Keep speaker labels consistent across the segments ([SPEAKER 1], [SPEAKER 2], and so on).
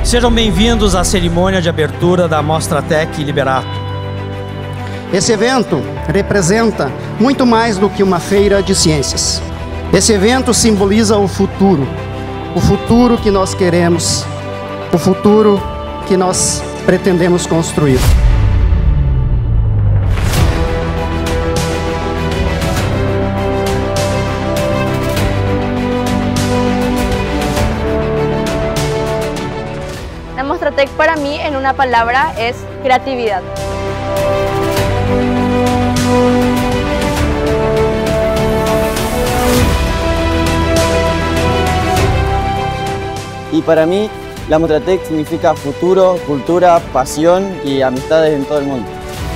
[SPEAKER 1] Sejam bem-vindos à cerimônia de abertura da Mostratec Liberato.
[SPEAKER 2] Esse evento representa muito mais do que uma feira de ciências. Esse evento simboliza o futuro que nós queremos, o futuro que nós pretendemos construir.
[SPEAKER 3] La Mostratec para mí, en una palabra, es creatividad.
[SPEAKER 4] Y para mí, la Mostratec significa futuro, cultura, pasión y amistades en todo el mundo.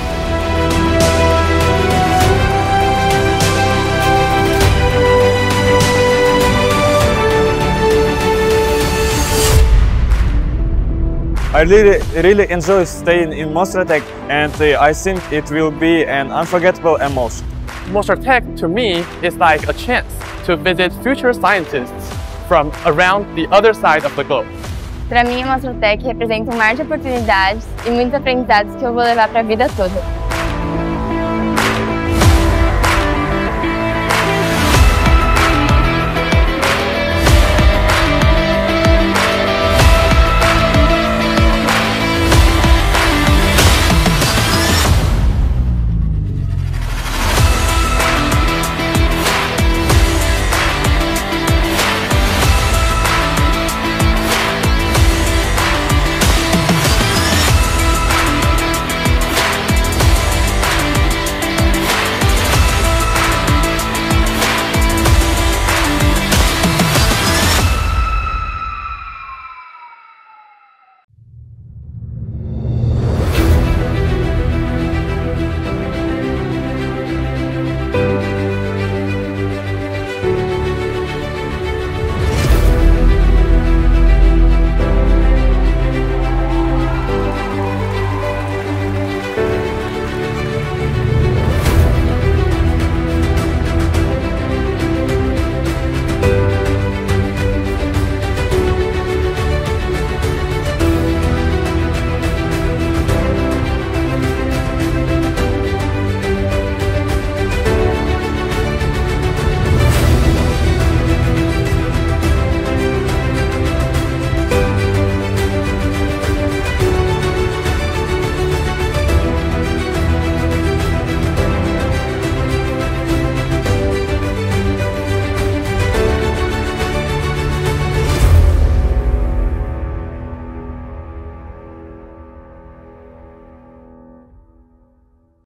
[SPEAKER 5] I really enjoy staying in Mostratec, and I think it will be an unforgettable emotion.
[SPEAKER 6] Mostratec to me is like a chance to visit future scientists from around the other side of the globe.
[SPEAKER 3] Para mim, a Mostratec representa um mar de oportunidades e muitos aprendizados que eu vou levar para a vida toda.